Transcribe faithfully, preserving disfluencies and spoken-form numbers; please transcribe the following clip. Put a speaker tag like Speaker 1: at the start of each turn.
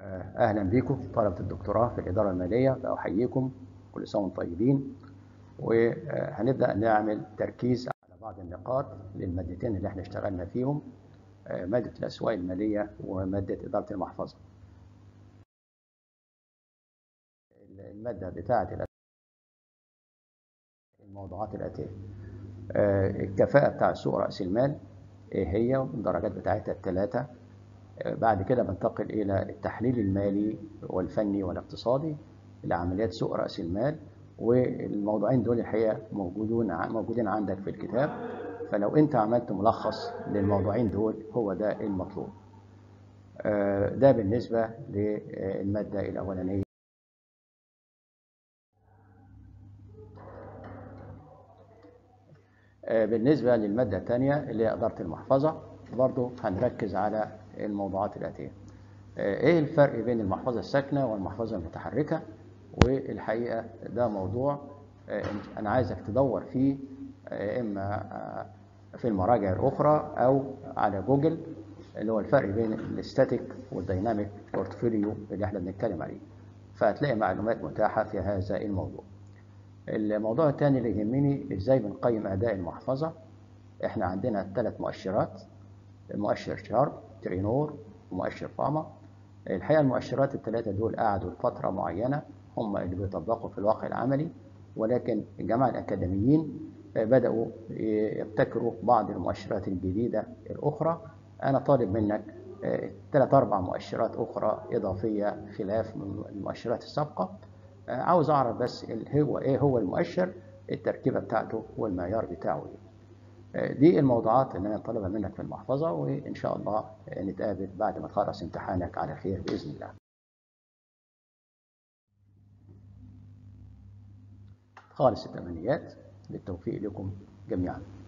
Speaker 1: أهلا بكم طلبة الدكتوراه في الإدارة المالية، بأحييكم كل سنة وانتم طيبين. وهنبدأ نعمل تركيز على بعض النقاط للمادتين اللي احنا اشتغلنا فيهم، مادة الأسواق المالية ومادة إدارة المحفظة. المادة بتاعة الموضوعات الآتية: الكفاءة بتاع سوق رأس المال إيه هي والدرجات بتاعتها الثلاثة. بعد كده بنتقل إلى التحليل المالي والفني والاقتصادي لعمليات سوق رأس المال، والموضوعين دول الحقيقة موجودون موجودين عندك في الكتاب، فلو أنت عملت ملخص للموضوعين دول هو ده المطلوب. ده بالنسبة للمادة الأولانية. بالنسبة للمادة الثانية اللي هي إدارة المحفظة، برضو هنركز على الموضوعات الآتية: ايه الفرق بين المحفظة الساكنة والمحفظة المتحركة؟ والحقيقة ده موضوع انا عايزك تدور فيه اما في المراجع الاخرى او على جوجل، اللي هو الفرق بين الاستاتيك والديناميك بورتفوليو اللي احنا بنتكلم عليه، فهتلاقي معلومات متاحة في هذا الموضوع. الموضوع الثاني اللي يهمني ازاي بنقيم اداء المحفظة. احنا عندنا ثلاث مؤشرات: مؤشر شارب، ترينور، ومؤشر فاما. الحقيقة المؤشرات الثلاثة دول قعدوا لفترة معينة هم اللي بيطبقوا في الواقع العملي، ولكن الجماعة الأكاديميين بدأوا يبتكروا بعض المؤشرات الجديدة الأخرى. أنا طالب منك ثلاث أربع مؤشرات أخرى إضافية خلاف المؤشرات السابقة. عاوز أعرف بس هو إيه هو المؤشر، التركيبة بتاعته والمعيار بتاعه إيه. دي الموضوعات اللي أنا طالبها منك في المحفظة، وإن شاء الله نتقابل بعد ما تخلص امتحانك على خير بإذن الله. خالص التمنيات بالتوفيق لكم جميعا.